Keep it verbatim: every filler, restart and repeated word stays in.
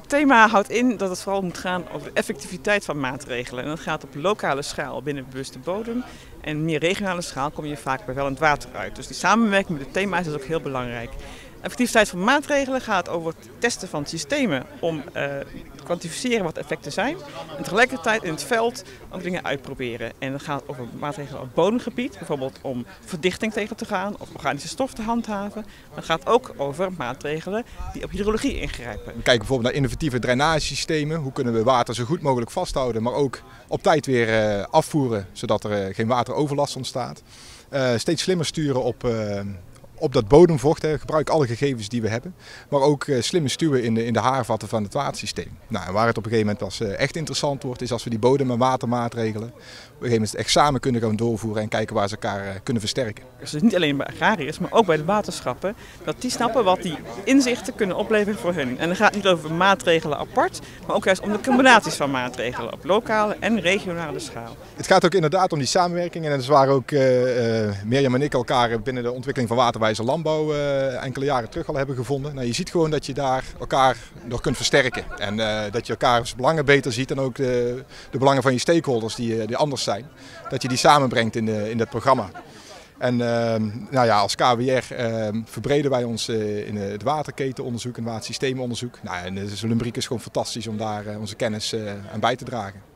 Het thema houdt in dat het vooral moet gaan over de effectiviteit van maatregelen. En dat gaat op lokale schaal binnen bewuste bodem. En meer regionale schaal kom je vaak bij wel in het water uit. Dus die samenwerking met het thema is dus ook heel belangrijk. Effectiviteit van maatregelen gaat over het testen van systemen om uh, te kwantificeren wat de effecten zijn. En tegelijkertijd in het veld ook dingen uitproberen. En dat gaat over maatregelen op bodemgebied, bijvoorbeeld om verdichting tegen te gaan of organische stof te handhaven. Maar het gaat ook over maatregelen die op hydrologie ingrijpen. We kijken bijvoorbeeld naar innovatieve drainagesystemen. Hoe kunnen we water zo goed mogelijk vasthouden, maar ook op tijd weer uh, afvoeren, zodat er uh, geen wateroverlast ontstaat. Uh, steeds slimmer sturen op... Uh, Op dat bodemvocht, hè, gebruik alle gegevens die we hebben, maar ook uh, slimme stuwen in de, in de haarvatten van het watersysteem. Nou, en waar het op een gegeven moment pas uh, echt interessant wordt, is als we die bodem- en watermaatregelen op een gegeven moment echt samen kunnen gaan doorvoeren en kijken waar ze elkaar uh, kunnen versterken. Dus niet alleen bij agrariërs, maar ook bij de waterschappen, dat die snappen wat die inzichten kunnen opleveren voor hun. En dan gaat het niet over maatregelen apart, maar ook juist om de combinaties van maatregelen op lokale en regionale schaal. Het gaat ook inderdaad om die samenwerking en dat is waar ook uh, uh, Mirjam en ik elkaar binnen de ontwikkeling van waterwijze landbouw uh, enkele jaren terug al hebben gevonden. Nou, je ziet gewoon dat je daar elkaar nog kunt versterken en uh, dat je elkaars belangen beter ziet en ook de, de belangen van je stakeholders die, die anders zijn, dat je die samenbrengt in, de, in dat programma. En uh, nou ja, als K W R uh, verbreden wij ons uh, in het waterketenonderzoek en watersysteemonderzoek. Nou, en de Lumbriek is gewoon fantastisch om daar uh, onze kennis uh, aan bij te dragen.